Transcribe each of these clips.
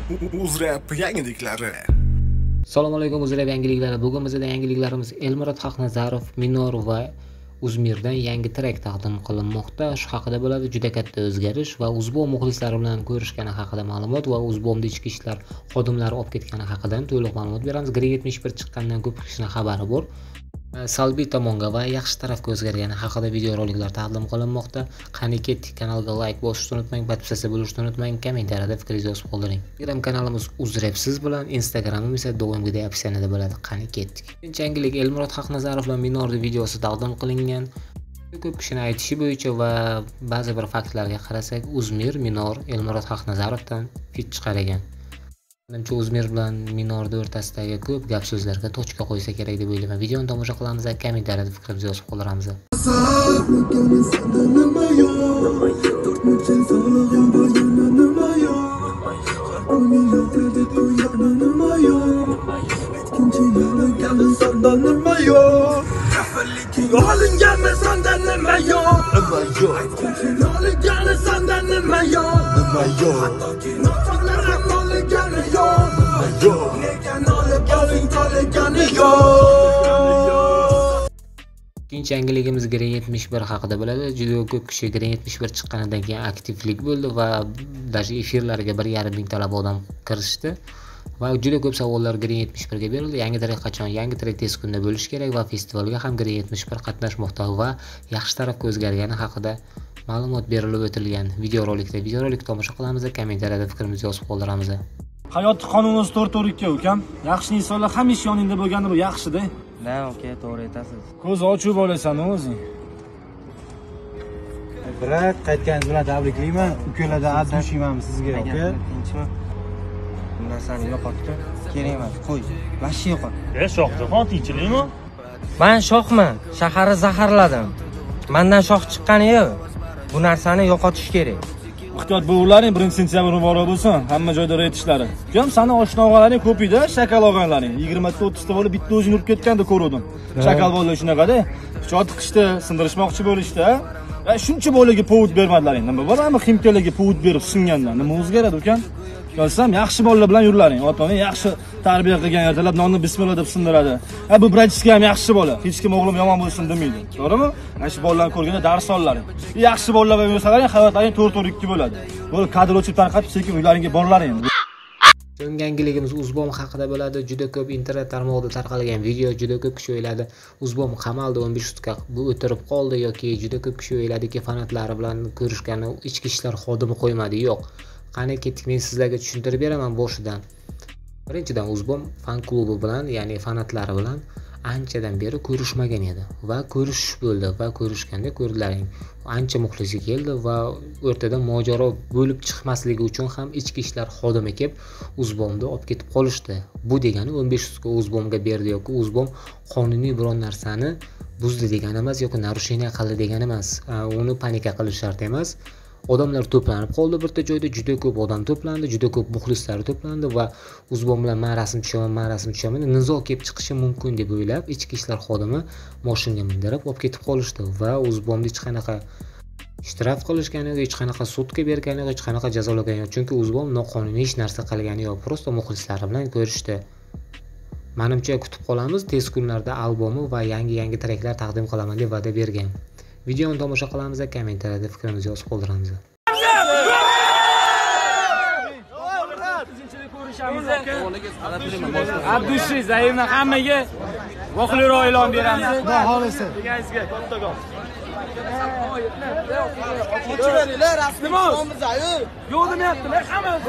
UzRap yangiliklari. Assalomu alaykum UzRap yangiliklari. Bugun bizda yangiliklarimiz Elmurod Xaqnazarov, Minor va Uzmirdan yangi trek taqdim qilinmoqda. Shu haqida bo'ladi juda katta o'zgarish va Uzbom muxlislari bilan ko'rishgani haqida ma'lumot va Uzbomda ichki ishlar xodimlari olib ketgani haqida to'liq ma'lumot beramiz. Gri 71 chiqqandan ko'p kishini xabari bor. Salbiy tomonga va yaxshi tarafga o'zgargani haqida videoroliklar taqdim qilinmoqda. Qani ketdik, kanalga like bosishni unutmang, podpisatsiya bo'lishni unutmang, kommentariyada fikringizni yozib qoldiring. Telegram kanalimiz UzRapsiz bilan, Instagramimiz esa doimgidek opsiyada bo'ladi. Qani ketdik. Birinchi yangilik Elmurod Xaqnazarov bilan Minorning videosi taqdim qilingan. Ko'p kishini aytishi bo'yicha va ba'zi bir faktlarga qarasak, Uzmir, Minor Elmurod Xaqnazarovdan fit chiqar ekan. Menimcha Uzmir bilan Minorning o'rtasidagi ko'p gap so'zlarga tochka qo'ysa kerak deb o'ylayman. Videoni tomosha qilamiz va kommentariyada fikrimizni yozib qoldiramiz. Ikkinchi yangiligimiz Gri 71 haqida bo'ladi. Juda ko'p kishi Gri 71 chiqqanidan keyin aktivlik bo'ldi va даже efirlarga 1,5 mingtalab odam kirishdi. Va juda ko'p savollar Gri 71 ga berildi. Yangi trek qachon? Yangi trek tez kunda bo'lishi kerak va festivalga ham Gri 71 qatnashmoqda va yaxshi tarafga o'zgargani haqida ma'lumot berilib o'tilgan videorolikda. Videorolikni tomosha qilamiz va kommentariyada fikrimizni yozib qoldiramiz. Hayotning qonuni 4-4-2 ukam. Yaxshi insonlar hamisha yoningda bo'lgani bu yaxshi-da. Da, oka, to'g'ri aytasiz. Ko'z ochib olasan o'zing. Biroq qaytganingiz bilan tabriklayman. Ukalardan azdishman sizga, oka. Bu narsani yo'qotdi. Kerak emas, qo'y. Vashi yo'qot. Shohjahon tinchlikmi? Men shohman. Shaharni zaharladim. Mendan shoh chiqqani yo'q. Bu narsani yo'qotish kerak. Ehtiyot bo'laring, 1-sentyabr muborak bo'lsin. Hamma joyda reytishlar. Ukam, seni oshna og'alaring ko'pida, shakal og'alaring. 20-30 ta bola bitta o'zini urib ketganda ko'rdim. Shakal bolalar shunaqada. Pichoq tiqishdi, sindirishmoqchi bo'lishdi. Va shuncha bolaga povud bermadilaring. Nima bo'ladi? Ximkalarga povud berib singandan. Nima o'zgaradi ukam? Qolsam yaxshi bolalar bilan yurlaring. Otani yaxshi tarbiya qilgan, ertalab nonni bismillah deb sindiradi. Bu brachka ham yaxshi bola. Hech kim o'g'lim yomon bo'lsin demaydi. To'g'rimi? Mana shu bolalarni ko'rganda dars ollaring. Yaxshi bolalar bilan yursalaring, hayotlaring 4-4-2 bo'ladi. Bo'lib kadr o'chib tarqatib, sekin uylaringga borlaring. So'nggi yangiligimiz Uzbom haqida bo'ladi. Juda ko'p internet tarmog'ida tarqalgan video, juda ko'p kishi o'yladi, Uzbom qamaldi 15 sutka bu o'tirib qoldi yoki juda ko'p kishi o'yladiki, fanatlari bilan ko'rishgani ichki ishlar xodimi qo'ymadi. Yo'q. Qani ketdik, men sizlarga tushuntirib beraman boshidan. Birinchidan Uzbom fan klubi bilan, ya'ni fanatlari bilan anchadan beri ko'rishmagan edi va ko'rishish bo'ldi va ko'rishganda ko'rdilaring. Ancha muxlisi keldi va o'rtada mojaro bo'lib chiqmasligi uchun ham ichki ishlar xodimi kelib Uzbomni olib ketib qolishdi. Bu degani 15 sutka Uzbomga berdi yoki Uzbom qonuniy biron narsani buzdi degani emas yoki narusheniya qildi degani emas. Uni panika qilish shart emas. Odamlar to'planib qoldi birta joyda, juda ko'p odam to'plandi, juda ko'p muxlislar to'plandi va Uzbom bilan men rasm tushaman, nizo kelib chiqishi mumkin deb o'ylab, ichki ishlar xodimi mashinaga mindirib olib ketib qolishdi va Uzbomni hech qanaqa ishtirok qilishgani yo'q, hech qanaqa sudga bergani yo'q, hech qanaqa jazolagani yo'q. Chunki Uzbom noqonuniy hech narsa qilgani yo'q, prosta muxlislari bilan ko'rishdi. Menimcha kutib qolamiz, tez kunlarda albomi va yangi treklar taqdim qilaman deb va'da bergan. Videoni tomosha qilamiz va kommentariyada fikrimizni yozib qoldiramiz. Abdushi Zaimni hammaga voqeliklar e'lon beramiz. Xudo xolisa. Degangizga kattakon. Ochinglar, rasmiy nomimiz-ayu. Yo'q demayaptilar, hammasi.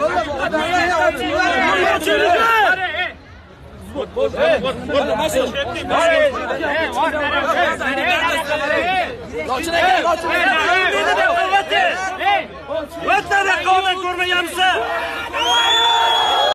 Vatandaşlar ko'rmaganmisiz?